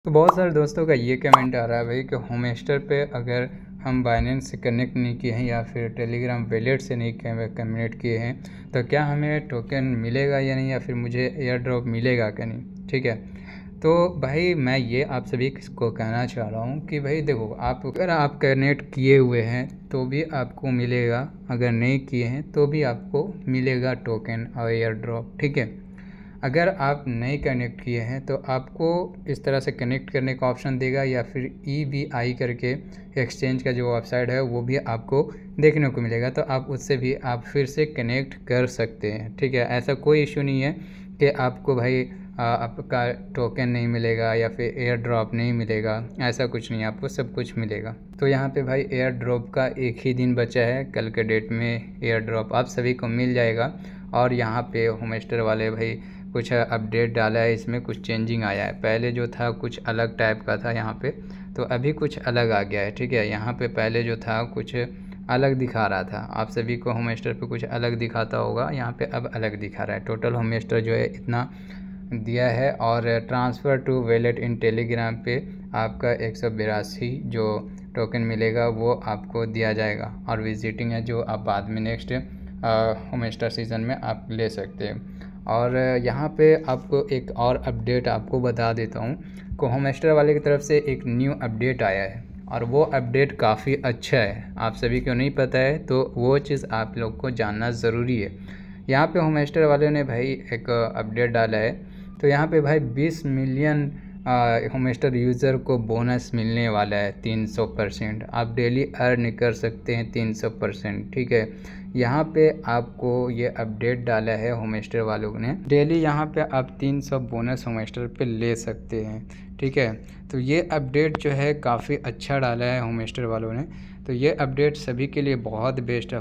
तो बहुत सारे दोस्तों का ये कमेंट आ रहा है भाई कि होमस्टर पे अगर हम बाइनेंस से कनेक्ट नहीं किए हैं या फिर टेलीग्राम वॉलेट से नहीं कम्युनिकेट किए हैं तो क्या हमें टोकन मिलेगा या नहीं, या फिर मुझे एयर ड्रॉप मिलेगा क्या नहीं। ठीक है, तो भाई मैं ये आप सभी को कहना चाह रहा हूँ कि भाई देखो, आप अगर आप कनेक्ट किए हुए हैं तो भी आपको मिलेगा, अगर नहीं किए हैं तो भी आपको मिलेगा टोकन और एयर ड्रॉप। ठीक है, अगर आप नहीं कनेक्ट किए हैं तो आपको इस तरह से कनेक्ट करने का ऑप्शन देगा, या फिर EBI करके एक्सचेंज का जो वेबसाइट है वो भी आपको देखने को मिलेगा, तो आप उससे भी आप फिर से कनेक्ट कर सकते हैं। ठीक है, ऐसा कोई इशू नहीं है कि आपको भाई आपका टोकन नहीं मिलेगा या फिर एयर ड्रॉप नहीं मिलेगा, ऐसा कुछ नहीं, आपको सब कुछ मिलेगा। तो यहाँ पे भाई एयर ड्रॉप का एक ही दिन बचा है, कल के डेट में एयर ड्रॉप आप सभी को मिल जाएगा। और यहाँ पे होमस्टर वाले भाई कुछ अपडेट डाला है, इसमें कुछ चेंजिंग आया है। पहले जो था कुछ अलग टाइप का था यहाँ पे, तो अभी कुछ अलग आ गया है। ठीक है, यहाँ पे पहले जो था कुछ अलग दिखा रहा था, आप सभी को होमस्टर पे कुछ अलग दिखाता होगा, यहाँ पे अब अलग दिखा रहा है। टोटल होमस्टर जो है इतना दिया है, और transfer to wallet in Telegram पे आपका 182 जो टोकन मिलेगा वो आपको दिया जाएगा, और विजिटिंग है जो आप बाद में नेक्स्ट होमस्टर सीज़न में आप ले सकते हैं। और यहाँ पे आपको एक और अपडेट आपको बता देता हूँ कि होमस्टर वाले की तरफ से एक न्यू अपडेट आया है, और वो अपडेट काफ़ी अच्छा है। आप सभी को नहीं पता है तो वो चीज़ आप लोग को जानना ज़रूरी है। यहाँ पे होमस्टर वाले ने भाई एक अपडेट डाला है, तो यहाँ पे भाई 20 मिलियन होमस्टर यूज़र को बोनस मिलने वाला है 300%। आप डेली अर्न कर सकते हैं 300%। ठीक है, यहाँ पे आपको ये अपडेट डाला है होमस्टर वालों ने, डेली यहाँ पे आप 300 बोनस होमस्टर पे ले सकते हैं। ठीक है, तो ये अपडेट जो है काफ़ी अच्छा डाला है होमस्टर वालों ने, तो ये अपडेट सभी के लिए बहुत बेस्ट है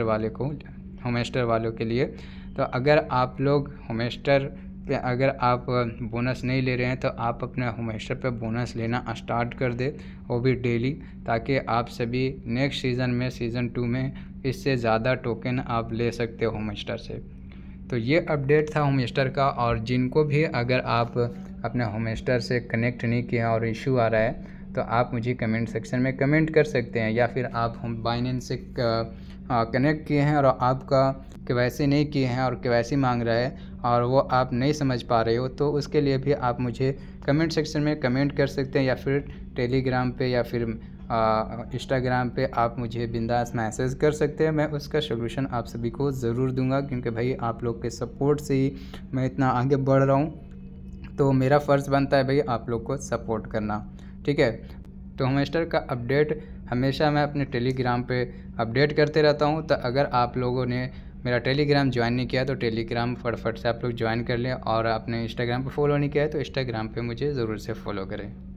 होमस्टर वालों के लिए। तो अगर आप लोग होमस्टर पे अगर आप बोनस नहीं ले रहे हैं तो आप अपने होमस्टर पे बोनस लेना स्टार्ट कर दे, वो भी डेली, ताकि आप सभी नेक्स्ट सीज़न में सीज़न 2 में इससे ज़्यादा टोकन आप ले सकते हो होमस्टर से। तो ये अपडेट था होमस्टर का, और जिनको भी अगर आप अपने होमस्टर से कनेक्ट नहीं किए और इशू आ रहा है तो आप मुझे कमेंट सेक्शन में कमेंट कर सकते हैं, या फिर आप हम बाइनेंस से कनेक्ट किए हैं और आपका KYC नहीं किए हैं और KYC मांग रहा है और वो आप नहीं समझ पा रहे हो, तो उसके लिए भी आप मुझे कमेंट सेक्शन में कमेंट कर सकते हैं, या फिर टेलीग्राम पे या फिर इंस्टाग्राम पे आप मुझे बिंदास मैसेज कर सकते हैं। मैं उसका सोल्यूशन आप सभी को ज़रूर दूंगा, क्योंकि भाई आप लोग के सपोर्ट से ही मैं इतना आगे बढ़ रहा हूँ, तो मेरा फ़र्ज़ बनता है भाई आप लोग को सपोर्ट करना। ठीक है, तो होमस्टर का अपडेट हमेशा मैं अपने टेलीग्राम पे अपडेट करते रहता हूँ। तो अगर आप लोगों ने मेरा टेलीग्राम ज्वाइन नहीं किया तो टेलीग्राम फटाफट से आप लोग ज्वाइन कर लें, और अपने इंस्टाग्राम पे फॉलो नहीं किया है तो इंस्टाग्राम पे मुझे ज़रूर से फॉलो करें।